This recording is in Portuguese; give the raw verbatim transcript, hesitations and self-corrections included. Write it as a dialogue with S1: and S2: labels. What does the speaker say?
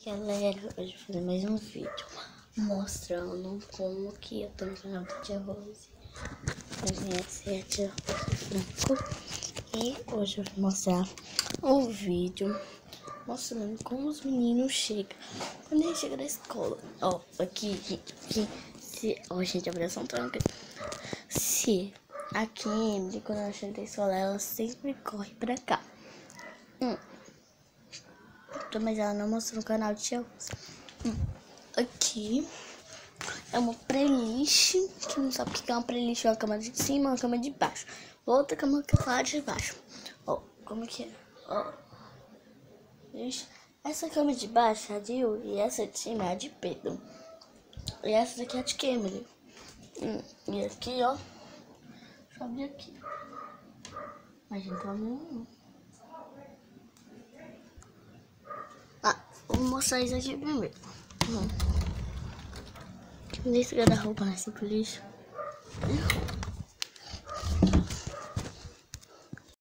S1: Galera, hoje eu vou fazer mais um vídeo mostrando como que eu tô no canal da Tia Rose. Essa é a Tia Rose Franco. E hoje eu vou mostrar o vídeo mostrando como os meninos chegam quando eles chegam da escola. Ó, aqui, gente, aqui, se... Ó, gente, a pressão tranca. Se a Kimberly, quando ela chega da escola, ela sempre corre pra cá. Hum. Mas ela não mostrou no canal de Tia Rose. Hum. Aqui é uma playlist, que não sabe o que é uma playlist, é uma cama de cima, uma cama de baixo. Outra cama que é de baixo. Ó, como que é? Ó. Essa cama de baixo é a de Yuri, e essa de cima é a de Pedro. E essa daqui é a de Kimberly. Hum. E aqui, ó. Deixa eu abrir aqui. Mas a gente tá vendo. Ah, vou mostrar isso aqui primeiro. Hum. Nesse guarda-roupa nessa polícia.